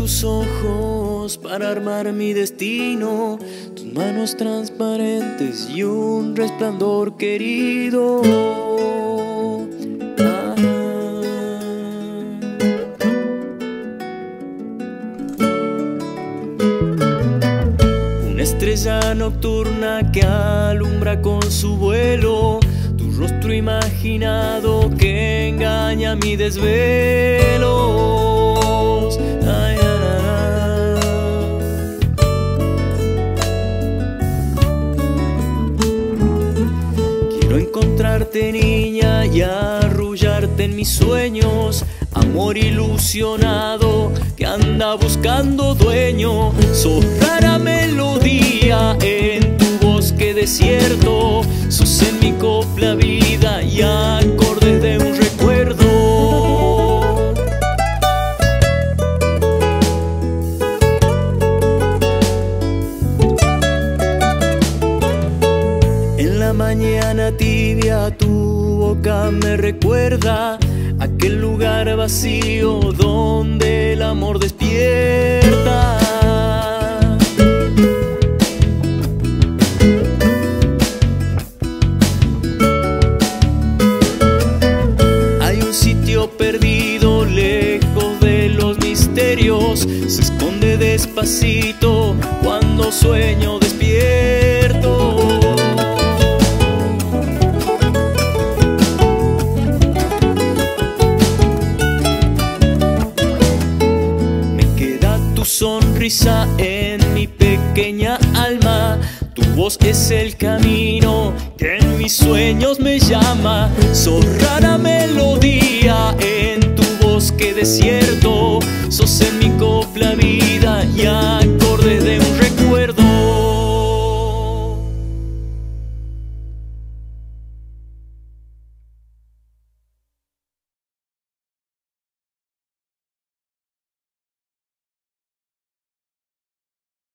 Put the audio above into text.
tus ojos para armar mi destino, tus manos transparentes y un resplandor querido. Una estrella nocturna que alumbra con su vuelo, tu rostro imaginado que engaña mi desvelos. Ay, quiero encontrarte, niña, y arrullarte en mis sueños. Amor ilusionado que anda buscando dueño. Sos rara melodía en tu bosque desierto. Sos en mi copla vida y acordes de un recuerdo. En la mañana tibia tu boca me recuerda aquel lugar vacío donde el amor despierta. Hay un sitio perdido lejos de los misterios, se esconde despacito cuando sueño despierto. Sonrisa en mi pequeña alma, tu voz es el camino que en mis sueños me llama. Sos rara melodía en tu bosque desierto, sos en mi copla vida y